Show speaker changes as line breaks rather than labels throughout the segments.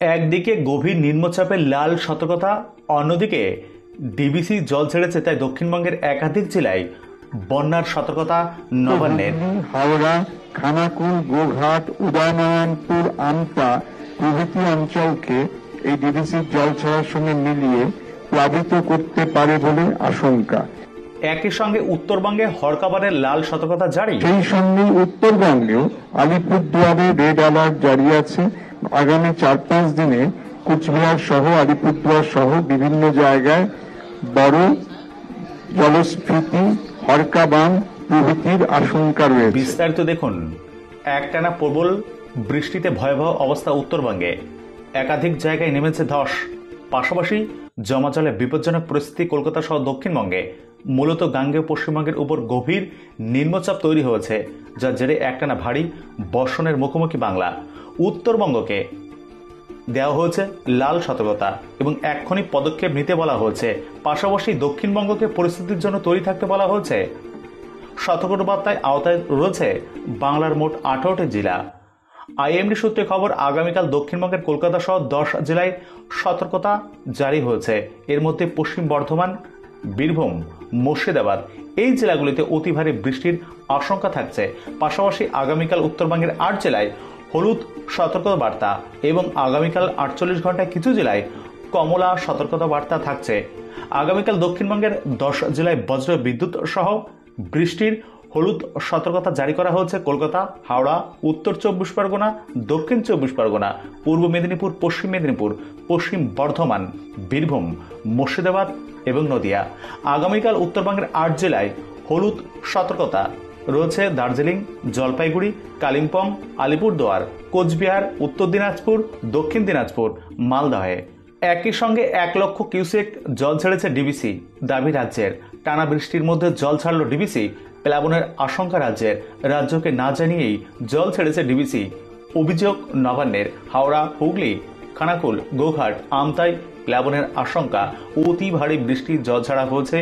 একদিকে গভীর নিম্নচাপের লাল সতর্কতা, অন্যদিকে ডিবিসি জল ছেড়েছে, তাই দক্ষিণবঙ্গের একাধিক জেলায় বন্যার সতর্কতা নবান্নের।
হাওড়া, খানাকুল, গোঘাট, উদয়নারায়ণপুর, আমতা প্রভৃতি অঞ্চলকে এই ডিবিসির জল ছাড়ার সঙ্গে মিলিয়ে প্লাবিত করতে পারে বলে আশঙ্কা।
একই সঙ্গে উত্তরবঙ্গে হরকাবানের লাল সতর্কতা জারি।
সেই সঙ্গে উত্তরবঙ্গেও আলিপুরদুয়ারে রেড অ্যালার্ট জারি আছে। আগামী 4-5 দিনে কুচবিহার সহ আলিপুরদুয়ার সহ বিভিন্ন জায়গায় বড় জলস্ফীতি, হরকাবান প্রভৃতির আশঙ্কা রয়েছে।
বিস্তারিত দেখুন। একটানা প্রবল বৃষ্টিতে ভয়াবহ অবস্থা উত্তরবঙ্গে, একাধিক জায়গায় নেমেছে ধস। পাশাপাশি জমাজলে বিপজ্জনক পরিস্থিতি কলকাতা সহ দক্ষিণবঙ্গে। মূলত গাঙ্গেয় পশ্চিমবঙ্গের উপর গভীর নিম্নচাপ তৈরি হয়েছে, যার জেরে একটানা ভারী বর্ষণের মুখোমুখি বাংলা। উত্তরবঙ্গকে দেওয়া হয়েছে লাল সতর্কতা এবং এক্ষুনি পদক্ষেপ নিতে বলা হয়েছে। পাশাপাশি দক্ষিণবঙ্গকে পরিস্থিতির জন্য তৈরি থাকতে বলা হয়েছে। সতর্কবার্তায় আওতায় রয়েছে বাংলার মোট 18টি জেলা। আইএমডি সূত্রে খবর, আগামীকাল দক্ষিণবঙ্গের কলকাতা সহ 10 জেলায় সতর্কতা জারি হয়েছে। এর মধ্যে পশ্চিম বর্ধমান, বীরভূম, মুর্শিদাবাদ এই জেলাগুলিতে অতি ভারী বৃষ্টির আশঙ্কা থাকছে। পাশাপাশি আগামীকাল উত্তরবঙ্গের 8 জেলায় হলুদ সতর্কতা বার্তা এবং আগামীকাল 48 ঘন্টায় কিছু জেলায় কমলা সতর্কতা বার্তা থাকছে। আগামীকাল দক্ষিণবঙ্গের 10 জেলায় বজ্র বিদ্যুৎ সহ বৃষ্টির হলুদ সতর্কতা জারি করা হয়েছে। কলকাতা, হাওড়া, উত্তর 24 পরগনা, দক্ষিণ 24 পরগনা, পূর্ব মেদিনীপুর, পশ্চিম মেদিনীপুর, পশ্চিম বর্ধমান, বীরভূম, মুর্শিদাবাদ এবং নদিয়া। আগামীকাল উত্তরবঙ্গের 8 জেলায় হলুদ সতর্কতা রয়েছে। দার্জিলিং, জলপাইগুড়ি, কালিম্পং, আলিপুরদুয়ার, কোচবিহার, উত্তর দিনাজপুর, দক্ষিণ দিনাজপুর, মালদহে। একই সঙ্গে 1 লক্ষ কিউসেক জল ছেড়েছে ডিবিসি, দাবি রাজ্যের। টানা বৃষ্টির মধ্যে জল ছাড়ল ডিবিসি, প্লাবনের আশঙ্কা রাজ্যের। রাজ্যকে না জানিয়েই জল ছেড়েছে ডিবিসি, অভিযোগ নবান্নের। হাওড়া, হুগলি, খানাকুল, গোঘাট, আমতায় প্লাবনের আশঙ্কা। অতি ভারী বৃষ্টির জল ছাড়া হয়েছে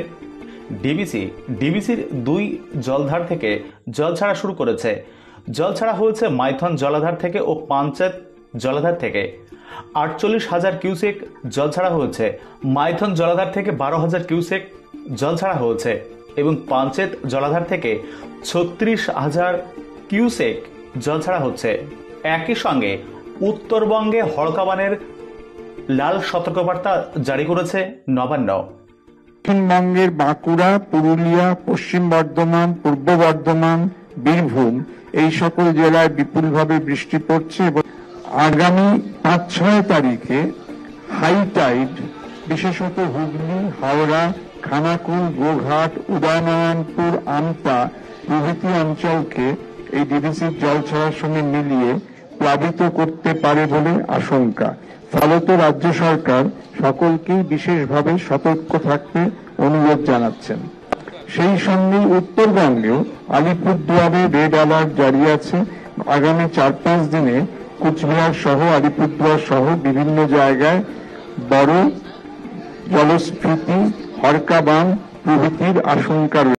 ডিবিসির 2 জলধার থেকে জল ছাড়া শুরু করেছে। জল ছাড়া হয়েছে মাইথন জলাধার থেকে ও পাঞ্চেত জলাধার থেকে। 48,000 কিউসেক জল ছাড়া হয়েছে। মাইথন জলাধার থেকে 12,000 কিউসেক জল ছাড়া হয়েছে এবং পাঞ্চেত জলাধার থেকে 36,000 কিউসেক জল ছাড়া হচ্ছে। একই সঙ্গে উত্তরবঙ্গে হরকাবানের লাল সতর্কবার্তা জারি করেছে নবান্ন।
দক্ষিণবঙ্গের বাঁকুড়া, পুরুলিয়া, পশ্চিম বর্ধমান, পূর্ব বর্ধমান, বীরভূম এই সকল জেলায় বিপুলভাবে বৃষ্টি পড়ছে এবং আগামী 5-6 তারিখে হাই টাইড বিশেষত হুগলি, হাওড়া, খানাকুল, গোঘাট, উদয়নারায়ণপুর, আমতা প্রভৃতি অঞ্চলকে এই ডিবিসির জল ছাড়ার সঙ্গে মিলিয়ে প্লাবিত করতে পারে বলে আশঙ্কা। ফলত রাজ্য সরকার সকলকেই বিশেষভাবে সতর্ক থাকতে অনুরোধ জানাচ্ছেন। সেই সঙ্গে উত্তরবঙ্গেও আলিপুরদুয়ারে রেড অ্যালার্ট জারি আছে। আগামী 4-5 দিনে কুচবিহার সহ আলিপুরদুয়ার সহ বিভিন্ন জায়গায় বড় জলস্ফীতি, হরকাবান প্রভৃতির আশঙ্কা রয়েছে।